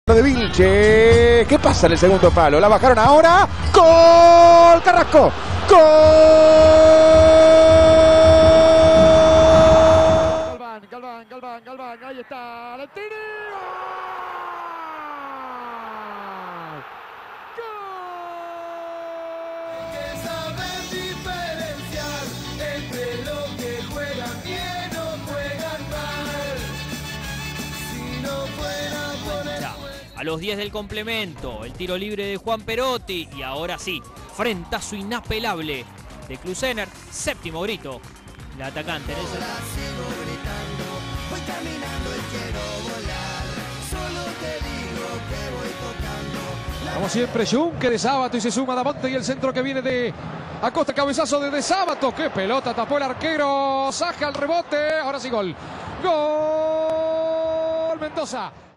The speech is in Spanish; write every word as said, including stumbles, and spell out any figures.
De Vilche, ¿qué pasa en el segundo palo? La bajaron ahora. ¡Gol! ¡Carrasco! ¡Gol! Galván, Galván, Galván, Galván, ahí está, el tiro. A los diez del complemento, el tiro libre de Juan Perotti y ahora sí, frentazo inapelable de Klusener, séptimo grito, la atacante en el centro. Como siempre, Juncker de Sábato y se suma Damonte y el centro que viene de Acosta, cabezazo de, de Sábato. ¡Qué pelota! Tapó el arquero, saca el rebote, ahora sí gol. ¡Gol! Mendoza.